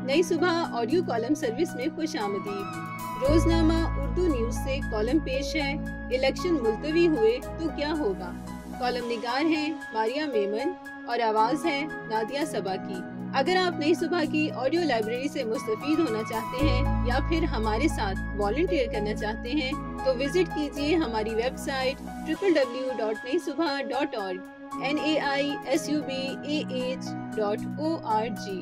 नई सुबह audio column service में खुश आमदीद। रोजनामा उर्दू न्यूज से कॉलम पेश है, इलेक्शन मुलतवी हुए तो क्या होगा। कॉलम निगार हैं मारिया मेमन और आवाज है नादिया सबा की। अगर आप नई सुबह की ऑडियो लाइब्रेरी से मुस्तफीद होना चाहते हैं या फिर हमारे साथ वॉलंटियर करना चाहते हैं तो विजिट कीजिए हमारी वेबसाइट www.naisubha.org naisubah.org।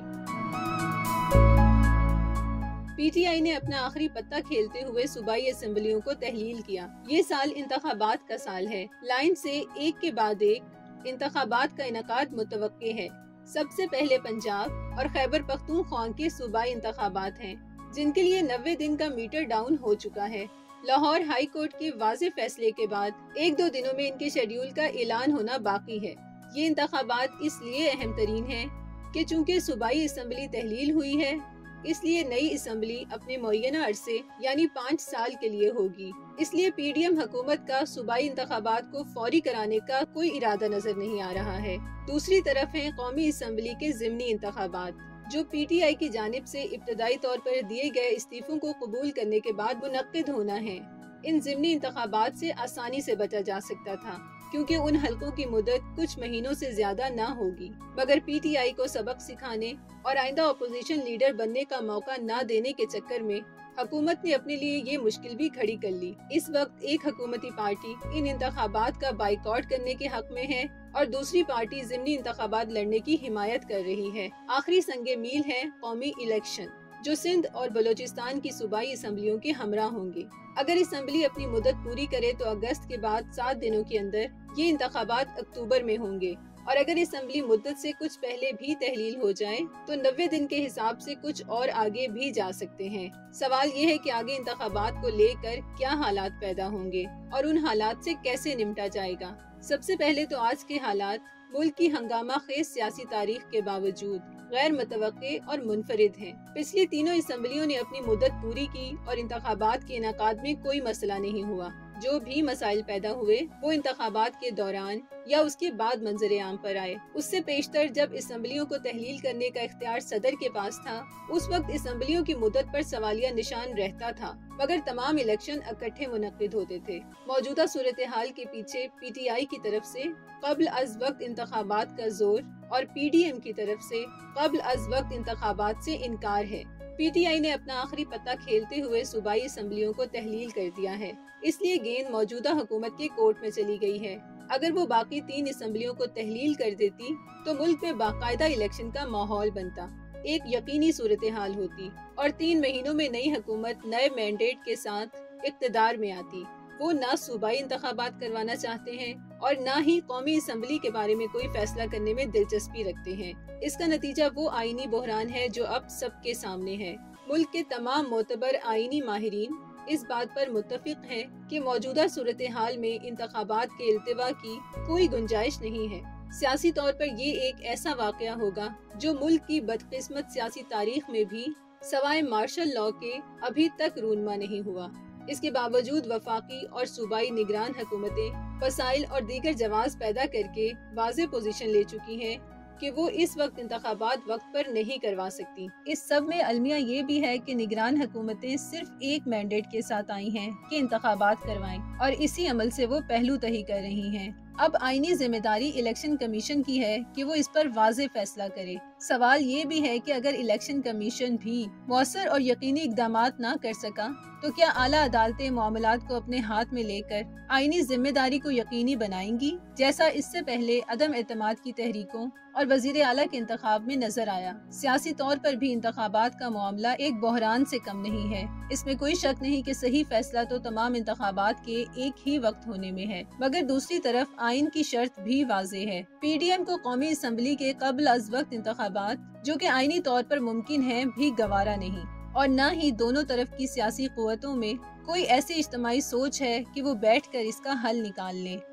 PTI ने अपना आखिरी पत्ता खेलते हुए सूबाई असेंबलियों को तहलील किया। ये साल इंतखाबात का साल है। लाइन से एक के बाद एक इंतखाबात का इनकाद मुतवक्के है। सबसे पहले पंजाब और खैबर पख्तूनख्वा के सूबाई इंतखाबात हैं, जिनके लिए 90 दिन का मीटर डाउन हो चुका है। लाहौर हाई कोर्ट के वाज़े फैसले के बाद 1-2 दिनों में इनके शेड्यूल का ऐलान होना बाकी है। ये इंतखाबात इसलिए अहम तरीन है कि चूँकि सूबाई असम्बली तहलील हुई है, इसलिए नई असम्बली अपने मुअय्यना अरसे यानी 5 साल के लिए होगी। इसलिए PDM हुकूमत का सूबाई इंतखाबात को फौरी कराने का कोई इरादा नजर नहीं आ रहा है। दूसरी तरफ है कौमी असम्बली के ज़िमनी इंतखाबात, जो PTI की जानिब से इब्तदाई तौर पर दिए गए इस्तीफों को कबूल करने के बाद मुनक्किद होना है। इन ज़िमनी इंतखाबात से आसानी से बचा जा सकता था, क्योंकि उन हलकों की मुद्दत कुछ महीनों से ज्यादा न होगी। मगर PTI को सबक सिखाने और आइंदा अपोजिशन लीडर बनने का मौका न देने के चक्कर में हुकूमत ने अपने लिए ये मुश्किल भी खड़ी कर ली। इस वक्त एक हुकूमती पार्टी इन इंतखाबात का बाइकआउट करने के हक में है और दूसरी पार्टी ज़िमनी इंतखाबात लड़ने की हिमायत कर रही है। आखिरी संगे मील है कौमी इलेक्शन, जो सिंध और बलोचिस्तान की सूबाई असम्बलियों के हमरा होंगे। अगर असम्बली अपनी मुद्दत पूरी करे तो अगस्त के बाद 7 दिनों के अंदर ये इंतखाबात अक्टूबर में होंगे, और अगर असम्बली मुद्दत से कुछ पहले भी तहलील हो जाए तो 90 दिन के हिसाब से कुछ और आगे भी जा सकते हैं। सवाल ये है कि आगे इंतखाबात को लेकर क्या हालात पैदा होंगे और उन हालात से कैसे निपटा जाएगा। सबसे पहले तो आज के हालात मुल्क की हंगामा खेज सियासी तारीख के बावजूद गैर मुतवक्के और मुनफरिद हैं। पिछली तीनों असम्बलियों ने अपनी मुद्दत पूरी की और इंतखाबात के इनकाद में कोई मसला नहीं हुआ। जो भी मसाइल पैदा हुए वो इंतखाबात के दौरान या उसके बाद मंजर आम पर आए। उससे पेशतर जब असम्बलियों को तहलील करने का इख्तियार सदर के पास था, उस वक्त असम्बलियों की मुद्दत पर सवालिया निशान रहता था, मगर तमाम इलेक्शन इकट्ठे मुनक्किद होते थे। मौजूदा सूरत हाल के पीछे PTI की तरफ से कब्ल अज वक्त इंतखाबात का जोर और PDM की तरफ से कब्ल अज वक्त इंतखाबात से इनकार है। PTI ने अपना आखिरी पत्ता खेलते हुए सूबाई असम्बलियों को तहलील कर दिया है, इसलिए गेंद मौजूदा हुकूमत के कोर्ट में चली गई है। अगर वो बाकी 3 असम्बलियों को तहलील कर देती तो मुल्क में बाकायदा इलेक्शन का माहौल बनता, एक यकीनी सूरत हाल होती और 3 महीनों में नई हुकूमत नए मैंडेट के साथ इक़्तिदार में आती। वो ना सूबाई इंतखाबात करवाना चाहते हैं और ना ही कौमी असम्बली के बारे में कोई फैसला करने में दिलचस्पी रखते हैं। इसका नतीजा वो आईनी बहरान है जो अब सबके सामने है। मुल्क के तमाम मोतबर आईनी माहिरीन इस बात पर मुत्तफिक हैं कि मौजूदा सूरत हाल में इंतखाबात के इल्तिवा की कोई गुंजाइश नहीं है। सियासी तौर पर ये एक ऐसा वाक़या होगा जो मुल्क की बदकिस्मत सियासी तारीख में भी सवाए मार्शल लॉ के अभी तक रूनमा नहीं हुआ। इसके बावजूद वफाकी और सूबाई निगरान हुकूमतें वसाइल और दीगर जवाब पैदा करके वाज़ेह पोजीशन ले चुकी हैं कि वो इस वक्त इंतखाबात वक्त पर नहीं करवा सकती। इस सब में अलमिया ये भी है कि निगरान हुकूमतें सिर्फ एक मैंडेट के साथ आई हैं कि इंतखाबात करवाएं और इसी अमल से वो पहलू तही कर रही हैं। अब आईनी जिम्मेदारी इलेक्शन कमीशन की है कि वो इस पर वाज़ेह फैसला करे। सवाल ये भी है कि अगर इलेक्शन कमीशन भी मौसर और यकीनी इक़दामात ना कर सका तो क्या आला अदालतें मामलात को अपने हाथ में लेकर आईनी जिम्मेदारी को यकीनी बनाएंगी, जैसा इससे पहले अदम एतमाद की तहरीकों और वजीर आला के इंतखाब में नजर आया। सियासी तौर पर भी इंतखाबात का मामला एक बहरान से कम नहीं है। इसमें कोई शक नहीं कि सही फैसला तो तमाम इंतखाबात के एक ही वक्त होने में है, मगर दूसरी तरफ आइन की शर्त भी वाज़ेह है। PDM को कौमी असम्बली के कब्ल अज वक्त इंतखाबात, जो कि आइनी तौर पर मुमकिन है, भी गवारा नहीं, और न ही दोनों तरफ की सियासी कुव्वतों में कोई ऐसी इज्तिमाई सोच है कि वो बैठ कर इसका हल निकाल लें।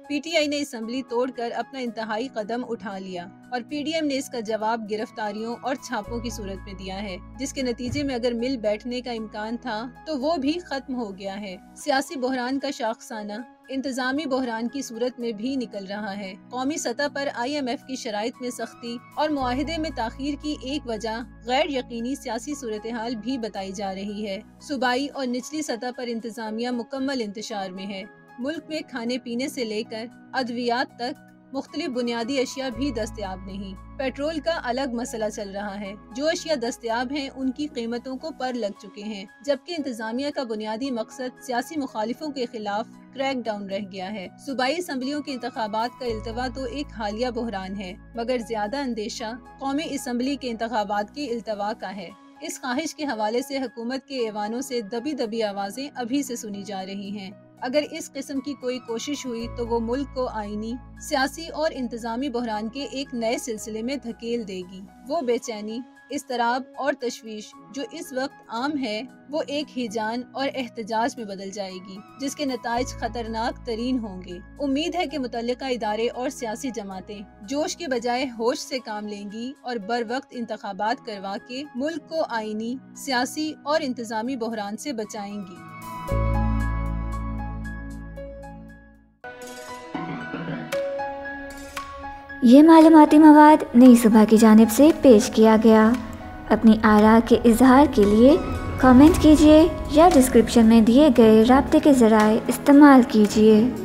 PTI ने असम्बली तोड़कर अपना इंतहाई कदम उठा लिया और PDM ने इसका जवाब गिरफ्तारियों और छापों की सूरत में दिया है, जिसके नतीजे में अगर मिल बैठने का इम्कान था तो वो भी खत्म हो गया है। सियासी बहरान का शाखसाना इंतजामी बहरान की सूरत में भी निकल रहा है। कौमी सतह पर IMF की शराइत में सख्ती और मुआहिदे में ताखीर की एक वजह गैर यकीनी सियासी सूरत हाल भी बताई जा रही है। सूबाई और निचली सतह पर इंतजामिया मुकम्मल इंतशार में है। मुल्क में खाने पीने से लेकर अद्वियात तक मुख्तलिफ बुनियादी अशिया भी दस्तयाब नहीं। पेट्रोल का अलग मसला चल रहा है। जो अशिया दस्तयाब हैं उनकी कीमतों को पर लग चुके हैं, जबकि इंतजामिया का बुनियादी मकसद सियासी मुखालिफों के खिलाफ क्रैक डाउन रह गया है। सूबाई असम्बलियों के इंतखाबात का इल्तवा तो एक हालिया बहरान है, मगर ज्यादा अंदेशा कौमी असम्बली के इंतखाबात के इल्तवा का है। इस ख्वाहिश के हवाले से हुकूमत के ऐवानों से दबी दबी आवाजें अभी से सुनी जा रही हैं। अगर इस किस्म की कोई कोशिश हुई तो वो मुल्क को आईनी, सियासी और इंतजामी बहरान के एक नए सिलसिले में धकेल देगी। वो बेचैनी, इस्तराब और तशवीश जो इस वक्त आम है, वो एक हिजान और एहतजाज में बदल जाएगी, जिसके नताइज खतरनाक तरीन होंगे। उम्मीद है कि मुतल्लिका इदारे और सियासी जमातें जोश के बजाय होश से काम लेंगी और बर वक्त इंतखाबात करवा के मुल्क को आईनी, सियासी और इंतजामी बहरान से बचाएंगी। ये मालूमाती मवाद नई सुबह की जानिब से पेश किया गया। अपनी आरा के इजहार के लिए कमेंट कीजिए या डिस्क्रिप्शन में दिए गए राब्ते के ज़राए इस्तेमाल कीजिए।